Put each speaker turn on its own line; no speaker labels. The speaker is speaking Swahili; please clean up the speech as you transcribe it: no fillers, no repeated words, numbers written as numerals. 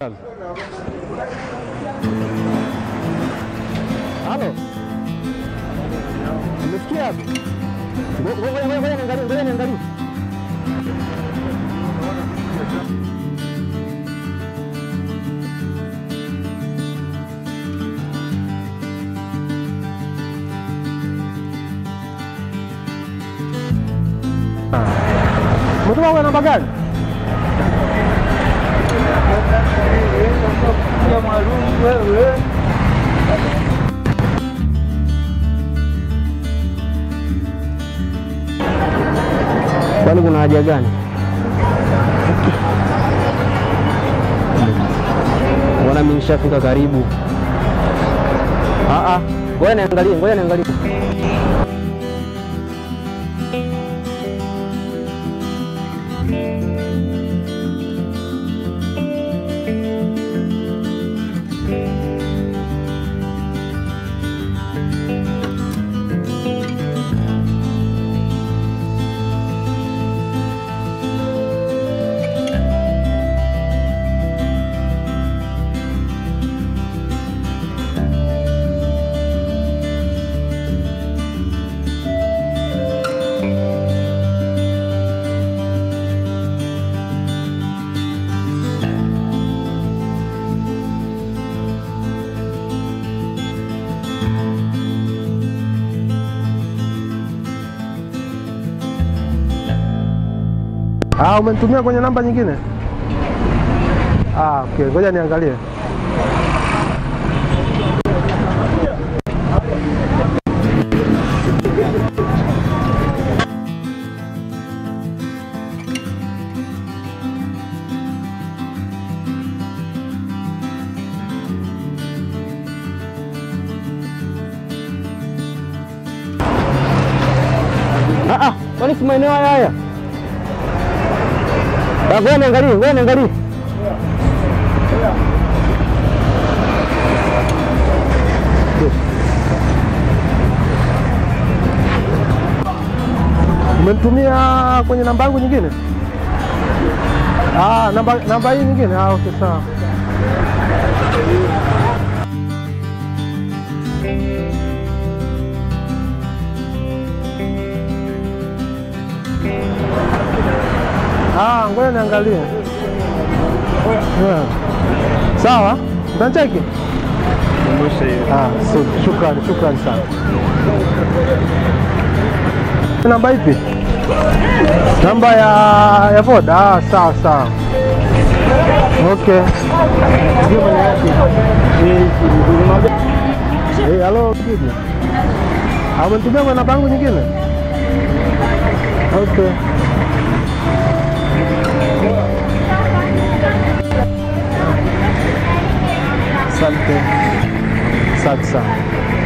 Shukran. Halo. Umesikia? Ngoja niangalie. Mtu wa namba gani? Ya maalum wewe. Kwani kuna haja gani? Mbona mimi nishafika karibu? Ngoja niangalie. Umenitumia kwenye namba nyingine? Okay, ngoja niangalie. Kwani si maeneo haya? Ngoja niangalie. Umenitumia kwenye namba yangu nyingine? Namba hii nyingine? Okay, sawa. Ngoja niangalie. Sawa? Utacheki? Shukrani sana. Namba ipi? Namba ya Voda? Sawa. Okay. Halo Kidi. Umenitumia kwa namba yangu nyingine? Okay. Asante sana.